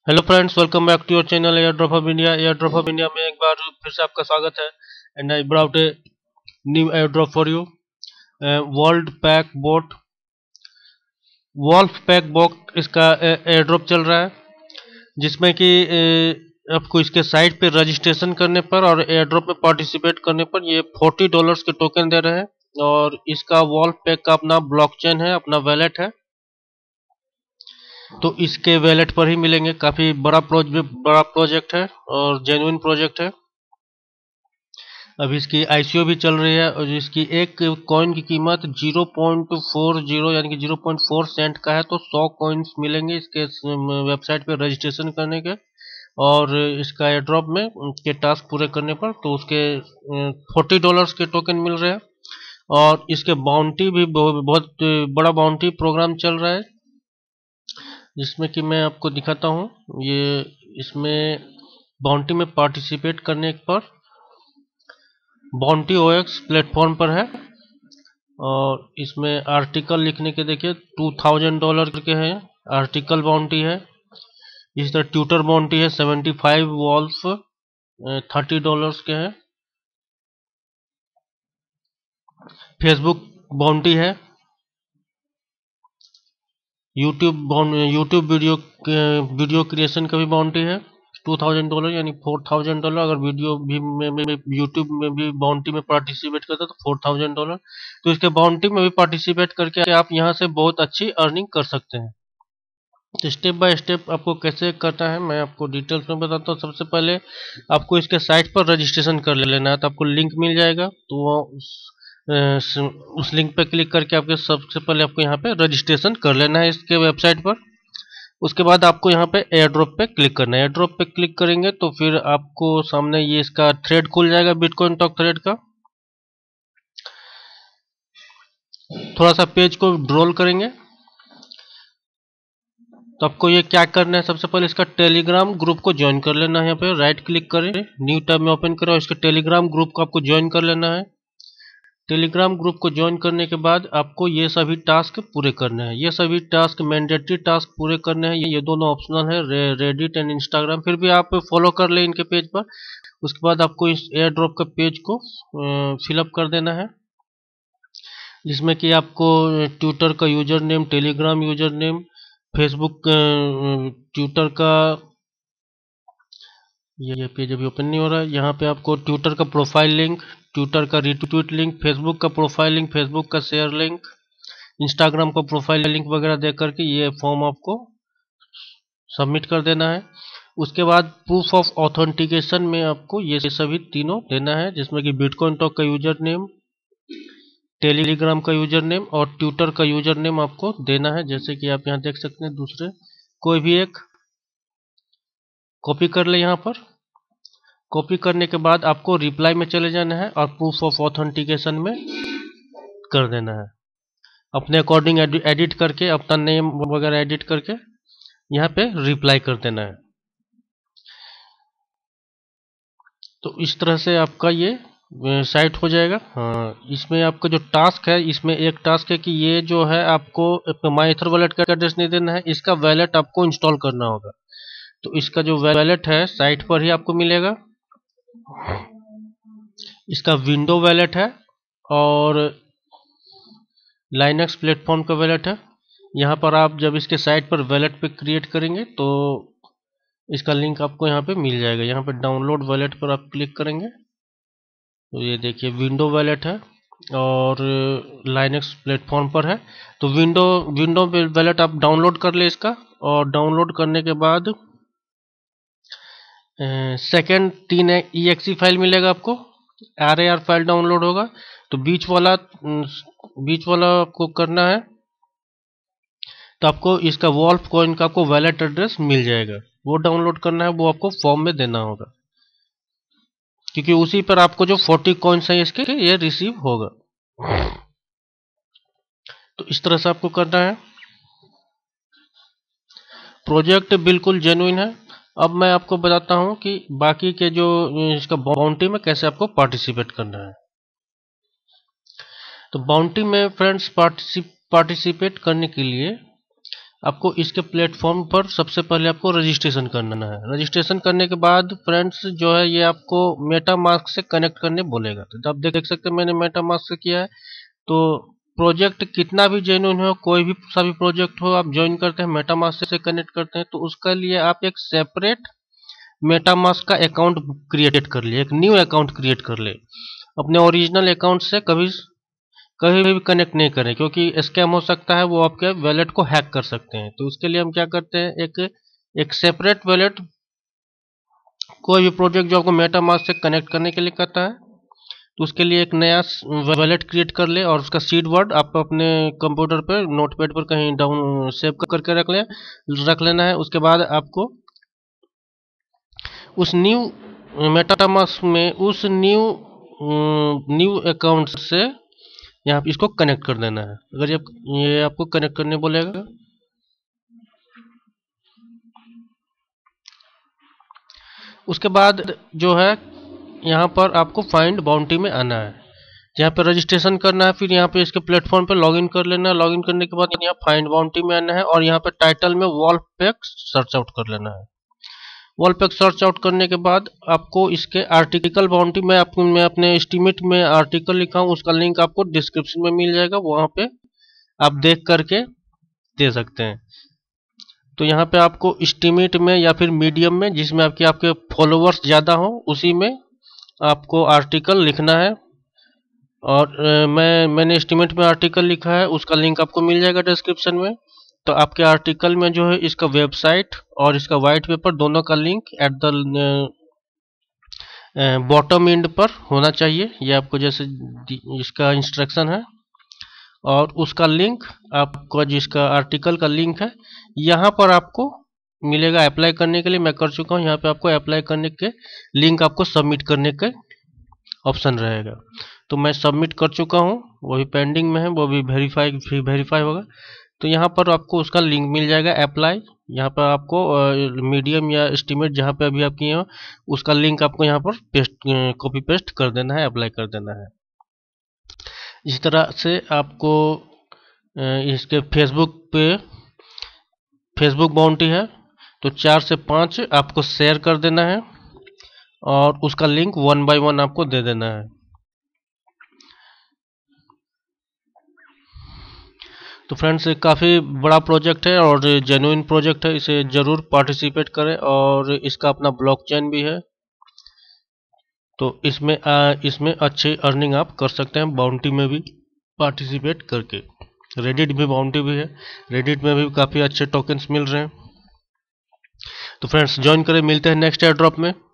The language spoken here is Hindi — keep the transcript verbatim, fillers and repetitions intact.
Hello friends, welcome back to your channel air drop of India. Air drop of India में एक बार फिर से आपका स्वागत है। And I brought a new air drop for you. World pack bot wolf pack bot इसका एयर ड्रॉप चल रहा है, जिसमें कि uh, आपको इसके साइट पे रजिस्ट्रेशन करने पर और एयर ड्रॉप में पार्टिसिपेट करने पर ये फोर्टी डॉलर्स के टोकन दे रहे हैं। और इसका वॉल्फ पैक का अपना ब्लॉकचेन है, अपना वैलेट है, तो इसके वैलेट पर ही मिलेंगे। काफी बड़ा प्रोजेक्ट बड़ा प्रोजेक्ट है और जेन्युइन प्रोजेक्ट है। अभी इसकी आईसीओ भी चल रही है और इसकी एक कॉइन की कीमत ज़ीरो पॉइंट फोर ज़ीरो यानी कि ज़ीरो पॉइंट फोर सेंट का है। तो सौ कॉइन्स मिलेंगे इसके वेबसाइट पे रजिस्ट्रेशन करने के और इसका एयर ड्रॉप में के टास्क पूरे करने पर तो उसके फोर्टी डॉलर्स के टोकन मिल रहे हैं। और इसके बाउंटी भी बहुत बड़ा बाउंटी प्रोग्राम चल रहा है, जिसमें कि मैं आपको दिखाता हूँ। ये इसमें बाउंटी में पार्टिसिपेट करने पर बाउंटी ओएक्स प्लेटफॉर्म पर है और इसमें आर्टिकल लिखने के देखिए टू थाउजेंड डॉलर के हैं आर्टिकल बाउंटी है। इस तरह ट्विटर बाउंटी है seventy five wolf thirty dollars के हैं। फेसबुक बाउंटी है, YouTube YouTube video video creation का भी बाउंटी है टू थाउजेंड डॉलर यानी फोर थाउजेंड डॉलर। अगर वीडियो भी में, में, में यूट्यूब में भी बाउंटी में पार्टिसिपेट करते तो फोर थाउजेंड डॉलर। तो इसके बाउंटी में भी पार्टिसिपेट करके आप यहाँ से बहुत अच्छी अर्निंग कर सकते हैं। तो स्टेप बाय स्टेप आपको कैसे करना है मैं आपको डिटेल्स में बताता हूँ। सबसे पहले आपको इसके साइट पर रजिस्ट्रेशन कर लेना है, तो आपको लिंक मिल जाएगा। तो वो उस, उस लिंक पर क्लिक करके आपके सबसे पहले आपको यहाँ पे रजिस्ट्रेशन कर लेना है इसके वेबसाइट पर। उसके बाद आपको यहाँ पे एयर ड्रॉप पे क्लिक करना है। एयर ड्रॉप पे क्लिक करेंगे तो फिर आपको सामने ये इसका थ्रेड खुल जाएगा, बिटकॉइन टॉक थ्रेड का। थोड़ा सा पेज को ड्रोल करेंगे तो आपको ये क्या करना है, सबसे पहले इसका टेलीग्राम ग्रुप को ज्वाइन कर लेना है। यहाँ पे राइट क्लिक करें, न्यू टैब में ओपन करें और इसके टेलीग्राम ग्रुप को आपको ज्वाइन कर लेना है। टेलीग्राम ग्रुप को ज्वाइन करने के बाद आपको ये सभी टास्क पूरे करने हैं। ये सभी टास्क मैंडेटरी टास्क पूरे करने हैं। ये दोनों ऑप्शनल है, रे, रेडिट एंड इंस्टाग्राम। फिर भी आप फॉलो कर ले इनके पेज पर। उसके बाद आपको इस एयर ड्रॉप का पेज को फिलअप कर देना है, जिसमें कि आपको ट्विटर का user name, Telegram user name, Facebook Twitter का ये पेज अभी ओपन नहीं हो रहा है। यहाँ पे आपको ट्विटर का प्रोफाइल लिंक, ट्विटर का रिट्वीट लिंक, फेसबुक का प्रोफाइल लिंक, फेसबुक का शेयर लिंक, इंस्टाग्राम का प्रोफाइल लिंक वगैरह दे करके ये फॉर्म आपको सबमिट कर देना है। उसके बाद प्रूफ ऑफ ऑथेंटिकेशन में आपको ये सभी तीनों देना है, जिसमें कि बिटकॉइन टॉक का यूजर नेम, टेलीग्राम का यूजर नेम और ट्विटर का यूजर नेम आपको देना है। जैसे कि आप यहाँ देख सकते हैं, दूसरे कोई भी एक कॉपी कर ले। यहाँ पर कॉपी करने के बाद आपको रिप्लाई में चले जाना है और प्रूफ ऑफ ऑथेंटिकेशन में कर देना है। अपने अकॉर्डिंग एडिट करके, अपना नेम वगैरह एडिट करके यहाँ पे रिप्लाई कर देना है। तो इस तरह से आपका ये साइट हो जाएगा। हाँ, इसमें आपका जो टास्क है, इसमें एक टास्क है कि ये जो है आपको माई इथर वॉलेट का एड्रेस नहीं देना है, इसका वैलेट आपको इंस्टॉल करना होगा। तो इसका जो वैलेट है साइट पर ही आपको मिलेगा। इसका विंडो वैलेट है और लाइनक्स प्लेटफॉर्म का वैलेट है। यहाँ पर आप जब इसके साइट पर वैलेट पे क्रिएट करेंगे तो इसका लिंक आपको यहाँ पे मिल जाएगा। यहाँ पे डाउनलोड वैलेट पर आप क्लिक करेंगे तो ये देखिए विंडो वैलेट है और लाइनक्स प्लेटफॉर्म पर है। तो विंडो विंडो वैलेट आप डाउनलोड कर ले इसका, और डाउनलोड करने के बाद सेकेंड तीन ई एक्स ई फाइल मिलेगा आपको, R A R file download होगा। तो बीच वाला बीच वाला आपको करना है, तो आपको इसका वॉल्फ कॉइन का आपको वैलेट एड्रेस मिल जाएगा, वो डाउनलोड करना है, वो आपको फॉर्म में देना होगा, क्योंकि उसी पर आपको जो फोर्टी कॉइन्स हैं इसके ये रिसीव होगा। तो इस तरह से आपको करना है। प्रोजेक्ट बिल्कुल जेन्युइन है। अब मैं आपको बताता हूं कि बाकी के जो इसका बाउंटी में कैसे आपको पार्टिसिपेट करना है। तो बाउंटी में फ्रेंड्स पार्टिसिपेट करने के लिए आपको इसके प्लेटफॉर्म पर सबसे पहले आपको रजिस्ट्रेशन करना है। रजिस्ट्रेशन करने के बाद फ्रेंड्स जो है ये आपको मेटामास्क से कनेक्ट करने बोलेगा। तो आप देख सकते हैं मैंने मेटामास्क से किया है। तो प्रोजेक्ट कितना भी जेन्युइन हो, कोई भी सा भी प्रोजेक्ट हो, आप ज्वाइन करते हैं मेटामास्क से कनेक्ट करते हैं, तो उसके लिए आप एक सेपरेट मेटामास्क का अकाउंट क्रिएट कर लिए, एक न्यू अकाउंट क्रिएट कर ले। अपने ओरिजिनल अकाउंट से कभी कभी भी कनेक्ट नहीं करें, क्योंकि स्कैम हो सकता है, वो आपके वैलेट को हैक कर सकते हैं। तो उसके लिए हम क्या करते हैं, एक एक सेपरेट वैलेट, कोई भी प्रोजेक्ट जो आपको मेटामास्क से कनेक्ट करने के लिए कहता है, तो उसके लिए एक नया वैलेट क्रिएट कर ले और उसका सीड वर्ड आप अपने कंप्यूटर पर नोटपैड पर कहीं डाउन सेव करके रख ले रख लेना है। उसके बाद आपको उस न्यू मेटामास्क में उस न्यू न्यू अकाउंट से यहाँ पे इसको कनेक्ट कर देना है। अगर ये ये आपको कनेक्ट करने बोलेगा, उसके बाद जो है यहाँ पर आपको फाइंड बाउंटी में आना है, यहाँ पे रजिस्ट्रेशन करना है, फिर यहाँ पे इसके प्लेटफॉर्म पे लॉगिन कर लेना है। लॉगिन करने के बाद यहाँ फाइंड बाउंटी में आना है और यहाँ पे टाइटल में वॉलपैक सर्च आउट कर लेना है। वॉलपैक सर्च आउट करने के बाद आपको इसके आर्टिकल बाउंटी में आपको मैं अपने एस्टीमेट में आर्टिकल लिखा हूँ, उसका लिंक आपको डिस्क्रिप्शन में मिल जाएगा, वहाँ पे आप देख करके दे सकते हैं। तो यहाँ पे आपको एस्टीमेट में या फिर मीडियम में, जिसमें आपके आपके फॉलोअर्स ज़्यादा हो, उसी में आपको आर्टिकल लिखना है। और आ, मैं मैंने एस्टीमेट में आर्टिकल लिखा है, उसका लिंक आपको मिल जाएगा डिस्क्रिप्शन में। तो आपके आर्टिकल में जो है इसका वेबसाइट और इसका वाइट पेपर दोनों का link at the bottom end पर होना चाहिए, ये आपको जैसे इसका इंस्ट्रक्शन है। और उसका लिंक आपको, जिसका आर्टिकल का लिंक है, यहाँ पर आपको मिलेगा अप्लाई करने के लिए। मैं कर चुका हूँ, यहाँ पे आपको अप्लाई करने के लिंक आपको सबमिट करने के ऑप्शन रहेगा। तो मैं सबमिट कर चुका हूँ, वो भी पेंडिंग में है, वो भी वेरीफाई वेरीफाई होगा। तो यहाँ पर आपको उसका लिंक मिल जाएगा अप्लाई। यहाँ पर आपको मीडियम या एस्टीमेट जहाँ पे अभी आप किए हो, उसका लिंक आपको यहाँ पर पेस्ट कॉपी पेस्ट कर देना है, अप्लाई कर देना है। इस तरह से आपको इसके फेसबुक पे फेसबुक बाउंटी है, तो चार से पाँच आपको शेयर कर देना है और उसका लिंक वन बाय वन आपको दे देना है। तो फ्रेंड्स काफ़ी बड़ा प्रोजेक्ट है और जेन्युइन प्रोजेक्ट है, इसे ज़रूर पार्टिसिपेट करें। और इसका अपना ब्लॉकचेन भी है, तो इसमें आ, इसमें अच्छी अर्निंग आप कर सकते हैं बाउंटी में भी पार्टिसिपेट करके। रेडिट भी बाउंटी भी है, रेडिट में भी काफ़ी अच्छे टोकन्स मिल रहे हैं। तो फ्रेंड्स ज्वाइन करें, मिलते हैं नेक्स्ट एयर ड्रॉप में।